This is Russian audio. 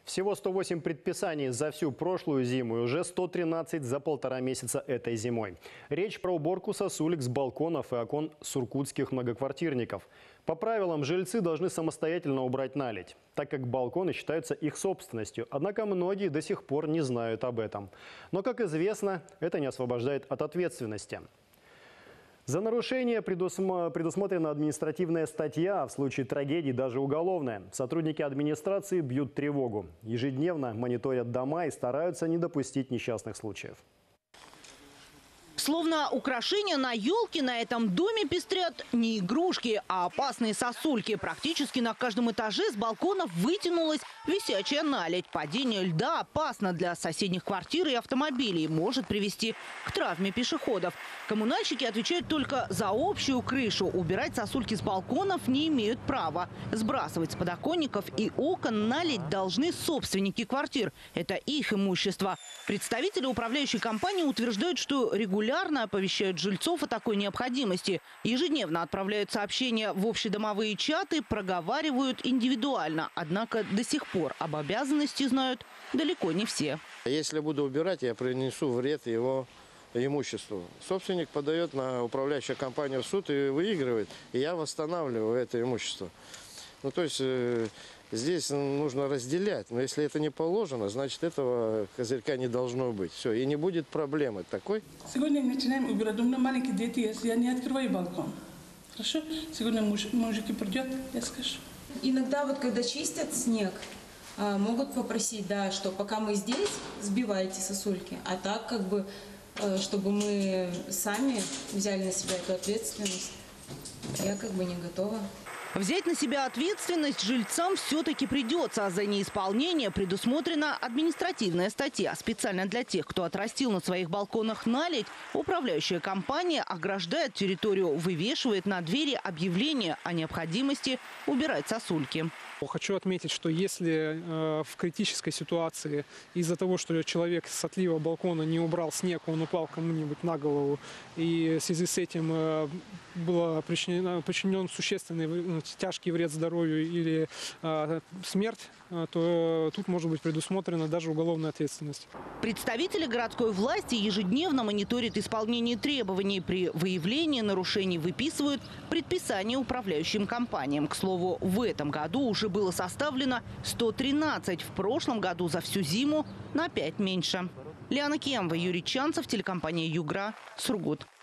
Всего 108 предписаний за всю прошлую зиму и уже 113 за 1,5 месяца этой зимой. Речь про уборку сосулек с балконов и окон сургутских многоквартирников. По правилам, жильцы должны самостоятельно убрать наледь, так как балконы считаются их собственностью. Однако многие до сих пор не знают об этом. Но, как известно, это не освобождает от ответственности. За нарушение предусмотрена административная статья, а в случае трагедий даже уголовная. Сотрудники администрации бьют тревогу. Ежедневно мониторят дома и стараются не допустить несчастных случаев. Словно украшения на елке, на этом доме пестрят не игрушки, а опасные сосульки. Практически на каждом этаже с балконов вытянулась висячая наледь. Падение льда опасно для соседних квартир и автомобилей. Может привести к травме пешеходов. Коммунальщики отвечают только за общую крышу. Убирать сосульки с балконов не имеют права. Сбрасывать с подоконников и окон наледь должны собственники квартир. Это их имущество. Представители управляющей компании утверждают, что регулярно оповещают жильцов о такой необходимости. Ежедневно отправляют сообщения в общедомовые чаты, проговаривают индивидуально. Однако до сих пор об обязанности знают далеко не все. Если буду убирать, я принесу вред его имуществу. Собственник подает на управляющую компанию в суд и выигрывает, и я восстанавливаю это имущество. Ну, то есть здесь нужно разделять, но если это не положено, значит этого козырька не должно быть. Все, и не будет проблемы такой. Сегодня начинаем убирать. У меня маленькие дети есть, я не открываю балкон. Хорошо? Сегодня мужик придет, я скажу. Иногда вот когда чистят снег, могут попросить, да, что пока мы здесь, сбивайте сосульки, а так как бы, чтобы мы сами взяли на себя эту ответственность, я как бы не готова. Взять на себя ответственность жильцам все-таки придется, а за неисполнение предусмотрена административная статья. Специально для тех, кто отрастил на своих балконах наледь, управляющая компания ограждает территорию, вывешивает на двери объявление о необходимости убирать сосульки. Хочу отметить, что если в критической ситуации из-за того, что человек с отлива балкона не убрал снег, он упал кому-нибудь на голову, и в связи с этим был причинен существенный тяжкий вред здоровью или смерть, то тут может быть предусмотрена даже уголовная ответственность. Представители городской власти ежедневно мониторят исполнение требований. При выявлении нарушений выписывают предписания управляющим компаниям. К слову, в этом году уже было составлено 113. В прошлом году за всю зиму на 5 меньше. Лиана Киямова, Юрий Чанцев, телекомпания Югра, Сургут.